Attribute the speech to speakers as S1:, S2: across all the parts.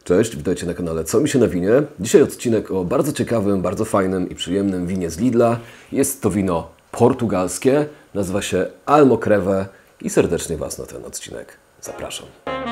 S1: Cześć, witajcie na kanale Co mi się na winie. Dzisiaj odcinek o bardzo ciekawym, bardzo fajnym i przyjemnym winie z Lidla. Jest to wino portugalskie, nazywa się Almocreve i serdecznie Was na ten odcinek zapraszam.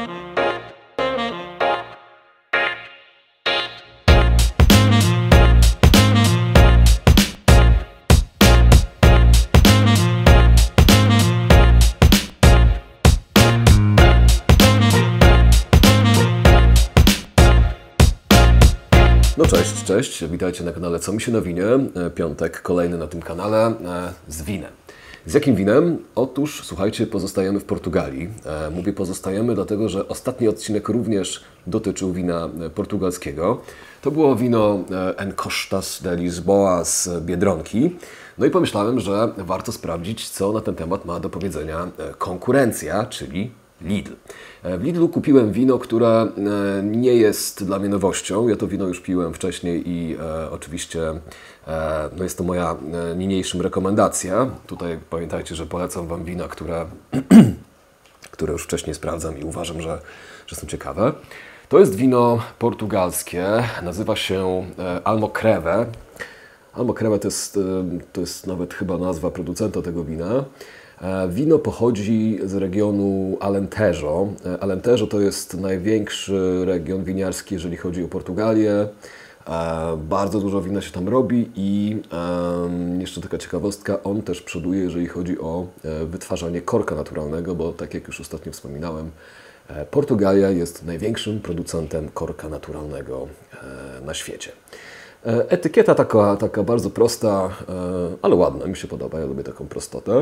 S1: No cześć, witajcie na kanale Co mi się na winie. Piątek kolejny na tym kanale z winem. Z jakim winem? Otóż, słuchajcie, pozostajemy w Portugalii. Mówię pozostajemy, dlatego że ostatni odcinek również dotyczył wina portugalskiego. To było wino Encostas de Lisboa z Biedronki. No i pomyślałem, że warto sprawdzić, co na ten temat ma do powiedzenia konkurencja, czyli Lidl. W Lidlu kupiłem wino, które nie jest dla mnie nowością. Ja to wino już piłem wcześniej i oczywiście no jest to moja niniejszym rekomendacja. Tutaj pamiętajcie, że polecam Wam wina, które już wcześniej sprawdzam i uważam, że są ciekawe. To jest wino portugalskie, nazywa się Almocreve. Almocreve to jest nawet chyba nazwa producenta tego wina. Wino pochodzi z regionu Alentejo. Alentejo to jest największy region winiarski, jeżeli chodzi o Portugalię. Bardzo dużo wina się tam robi i jeszcze taka ciekawostka, on też przoduje, jeżeli chodzi o wytwarzanie korka naturalnego, bo tak jak już ostatnio wspominałem, Portugalia jest największym producentem korka naturalnego na świecie. Etykieta taka bardzo prosta, ale ładna, mi się podoba, ja lubię taką prostotę.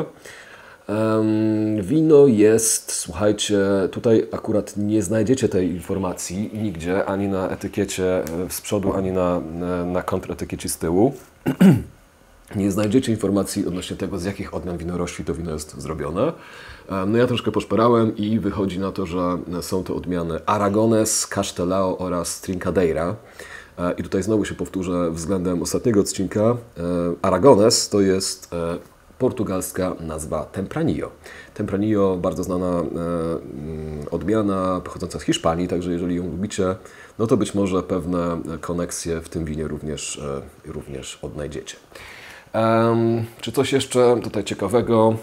S1: Wino jest, słuchajcie, tutaj akurat nie znajdziecie tej informacji nigdzie, ani na etykiecie z przodu, ani na kontretykiecie z tyłu. Nie znajdziecie informacji odnośnie tego, z jakich odmian winorośli to wino jest zrobione. No ja troszkę poszperałem i wychodzi na to, że są to odmiany Aragones, Castelao oraz Trincadeira. I tutaj znowu się powtórzę względem ostatniego odcinka. Aragones to jest portugalska nazwa Tempranillo. Tempranillo, bardzo znana odmiana pochodząca z Hiszpanii, także jeżeli ją lubicie, no to być może pewne koneksje w tym winie również odnajdziecie. Czy coś jeszcze tutaj ciekawego?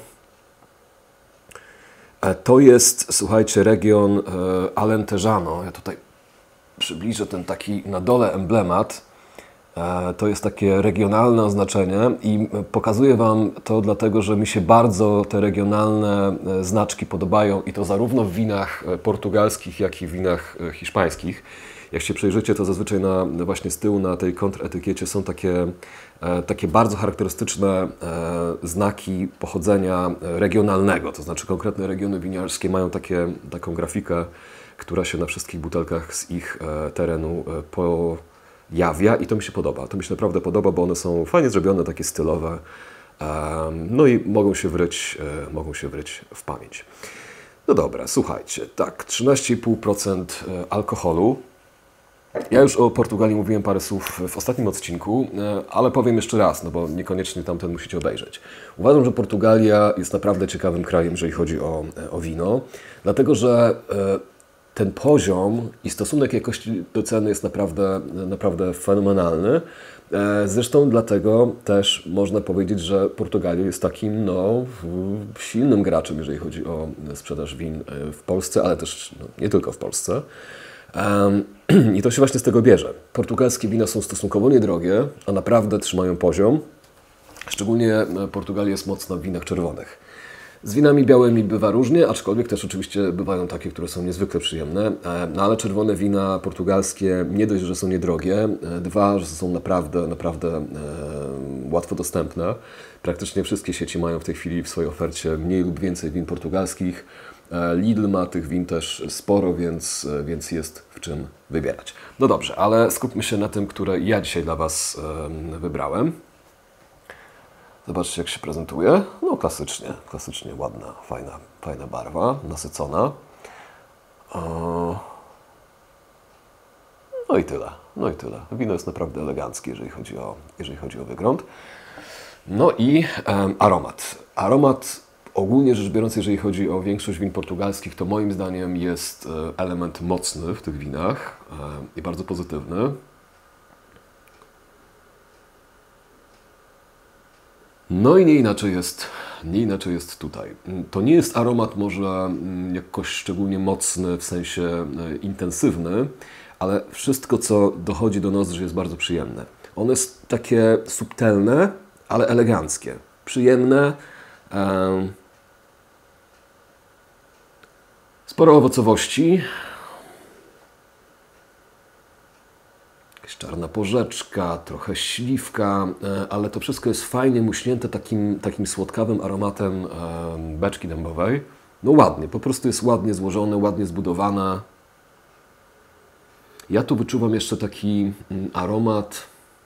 S1: To jest, słuchajcie, region Alentejano. Ja tutaj przybliżę ten taki na dole emblemat. To jest takie regionalne oznaczenie i pokazuję Wam to dlatego, że mi się bardzo te regionalne znaczki podobają i to zarówno w winach portugalskich, jak i w winach hiszpańskich. Jak się przejrzycie, to zazwyczaj właśnie z tyłu na tej kontretykiecie są takie bardzo charakterystyczne znaki pochodzenia regionalnego. To znaczy konkretne regiony winiarskie mają taką grafikę, która się na wszystkich butelkach z ich terenu pojawia i to mi się podoba. To mi się naprawdę podoba, bo one są fajnie zrobione, takie stylowe, no i mogą się wryć w pamięć. No dobra, słuchajcie, tak, 13,5% alkoholu. Ja już o Portugalii mówiłem parę słów w ostatnim odcinku, ale powiem jeszcze raz, no bo niekoniecznie tamten musicie obejrzeć. Uważam, że Portugalia jest naprawdę ciekawym krajem, jeżeli chodzi o wino, dlatego że ten poziom i stosunek jakości do ceny jest naprawdę fenomenalny. Zresztą dlatego też można powiedzieć, że Portugalia jest takim silnym graczem, jeżeli chodzi o sprzedaż win w Polsce, ale też nie tylko w Polsce. I to się właśnie z tego bierze. Portugalskie wina są stosunkowo niedrogie, a naprawdę trzymają poziom. Szczególnie Portugalia jest mocna w winach czerwonych. Z winami białymi bywa różnie, aczkolwiek też oczywiście bywają takie, które są niezwykle przyjemne. No ale czerwone wina portugalskie nie dość, że są niedrogie, dwa, że są naprawdę łatwo dostępne. Praktycznie wszystkie sieci mają w tej chwili w swojej ofercie mniej lub więcej win portugalskich. Lidl ma tych win też sporo, więc jest w czym wybierać. No dobrze, ale skupmy się na tym, które ja dzisiaj dla Was wybrałem. Zobaczcie, jak się prezentuje. No klasycznie ładna, fajna barwa, nasycona. No i tyle. Wino jest naprawdę eleganckie, jeżeli chodzi o wygląd. No i aromat. Aromat ogólnie rzecz biorąc, jeżeli chodzi o większość win portugalskich, to moim zdaniem jest element mocny w tych winach i bardzo pozytywny. No i nie inaczej jest tutaj. To nie jest aromat może jakoś szczególnie mocny, w sensie intensywny, ale wszystko, co dochodzi do nozdrzy, jest bardzo przyjemne. Ono jest takie subtelne, ale eleganckie. Przyjemne. Sporo owocowości. Jakaś czarna porzeczka, trochę śliwka, ale to wszystko jest fajnie muśnięte takim słodkawym aromatem beczki dębowej. No ładnie, po prostu jest ładnie złożone, ładnie zbudowane. Ja tu wyczuwam jeszcze taki aromat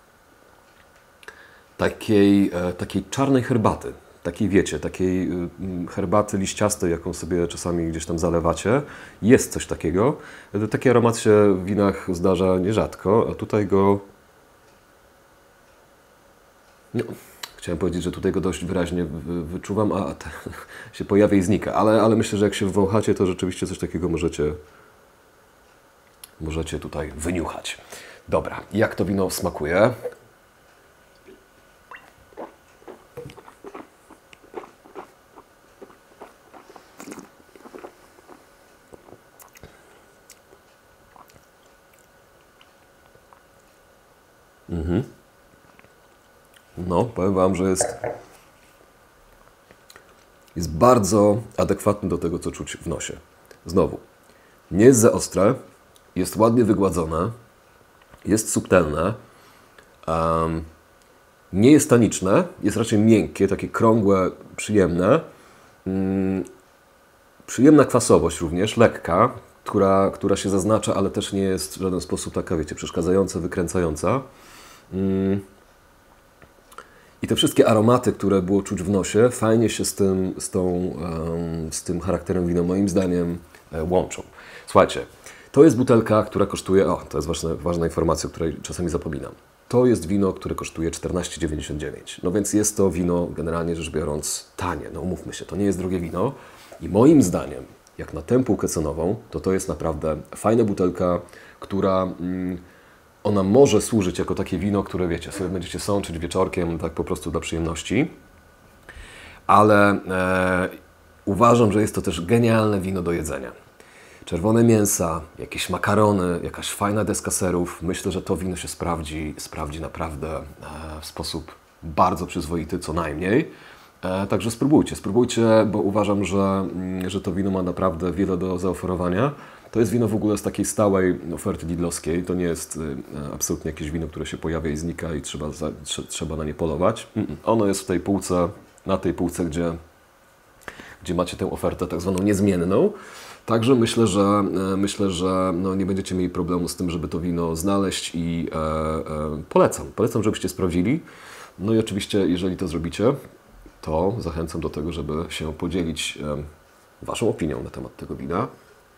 S1: takiej czarnej herbaty. Takiej, wiecie, takiej herbaty liściastej, jaką sobie czasami gdzieś tam zalewacie. Jest coś takiego. Taki aromat się w winach zdarza nierzadko, a tutaj go... No, chciałem powiedzieć, że tutaj go dość wyraźnie wyczuwam, a się pojawia i znika. Ale myślę, że jak się wąchacie, to rzeczywiście coś takiego możecie tutaj wyniuchać. Dobra, jak to wino smakuje? No, powiem Wam, że jest bardzo adekwatny do tego, co czuć w nosie. Znowu, nie jest za ostre, jest ładnie wygładzone, jest subtelne, nie jest taniczne, jest raczej miękkie, takie krągłe, przyjemne. Przyjemna kwasowość również, lekka, która się zaznacza, ale też nie jest w żaden sposób taka, wiecie, przeszkadzająca, wykręcająca. I te wszystkie aromaty, które było czuć w nosie, fajnie się z tym charakterem wina, moim zdaniem, łączą. Słuchajcie, to jest butelka, która kosztuje, to jest ważna informacja, o której czasami zapominam. To jest wino, które kosztuje 14,99. No więc jest to wino, generalnie rzecz biorąc, tanie. No umówmy się, to nie jest drogie wino. I moim zdaniem, jak na tę półkę cenową, to jest naprawdę fajna butelka, która... Ona może służyć jako takie wino, które, wiecie, sobie będziecie sączyć wieczorkiem, tak po prostu dla przyjemności. Ale uważam, że jest to też genialne wino do jedzenia. Czerwone mięsa, jakieś makarony, jakaś fajna deska serów. Myślę, że to wino się sprawdzi naprawdę w sposób bardzo przyzwoity, co najmniej. Także spróbujcie, bo uważam, że to wino ma naprawdę wiele do zaoferowania. To jest wino w ogóle z takiej stałej oferty lidlowskiej. To nie jest absolutnie jakieś wino, które się pojawia i znika i trzeba na nie polować. Ono jest w tej półce, na tej półce, gdzie macie tę ofertę tak zwaną niezmienną. Także myślę, że no nie będziecie mieli problemu z tym, żeby to wino znaleźć i polecam, żebyście sprawdzili. No i oczywiście, jeżeli to zrobicie, to zachęcam do tego, żeby się podzielić Waszą opinią na temat tego wina.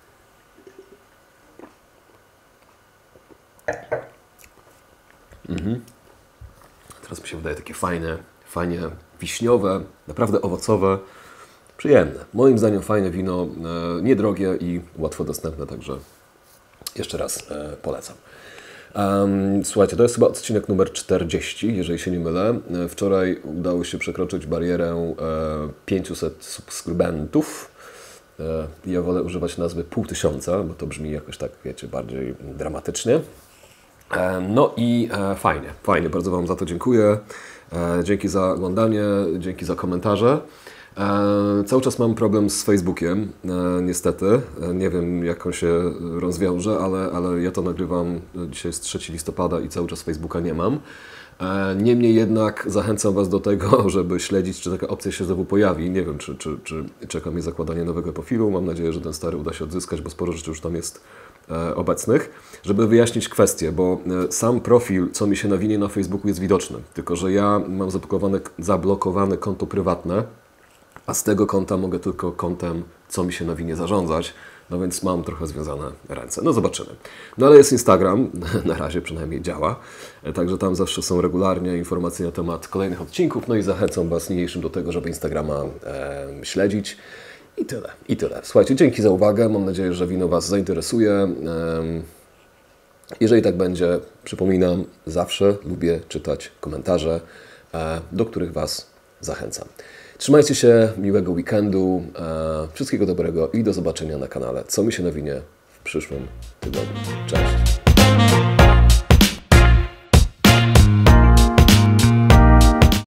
S1: Teraz mi się wydaje takie fajnie wiśniowe, naprawdę owocowe, przyjemne. Moim zdaniem fajne wino, niedrogie i łatwo dostępne, także jeszcze raz polecam. Słuchajcie, to jest chyba odcinek numer 40, jeżeli się nie mylę. Wczoraj udało się przekroczyć barierę 500 subskrybentów. Ja wolę używać nazwy 500, bo to brzmi jakoś tak, wiecie, bardziej dramatycznie. No i fajnie, bardzo Wam za to dziękuję. Dzięki za oglądanie, dzięki za komentarze. Cały czas mam problem z Facebookiem, niestety. Nie wiem, jak on się rozwiąże, ale ja to nagrywam, dzisiaj jest 3 listopada i cały czas Facebooka nie mam. Niemniej jednak zachęcam Was do tego, żeby śledzić, czy taka opcja się znowu pojawi. Nie wiem, czy czeka mnie zakładanie nowego profilu. Mam nadzieję, że ten stary uda się odzyskać, bo sporo rzeczy już tam jest obecnych. Żeby wyjaśnić kwestię, bo sam profil, co mi się nawinie na Facebooku, jest widoczny. Tylko że ja mam zablokowane konto prywatne, a z tego konta mogę tylko kontem, co mi się nawinie, zarządzać. no więc mam trochę związane ręce. No zobaczymy. No ale jest Instagram, na razie przynajmniej działa, także tam zawsze są regularnie informacje na temat kolejnych odcinków, no i zachęcam Was niniejszym do tego, żeby Instagrama śledzić. I tyle, i tyle. Słuchajcie, dzięki za uwagę, mam nadzieję, że wino Was zainteresuje. Jeżeli tak będzie, przypominam, zawsze lubię czytać komentarze, do których Was zachęcam. Trzymajcie się, miłego weekendu, wszystkiego dobrego i do zobaczenia na kanale Co mi się nawinie w przyszłym tygodniu. Cześć!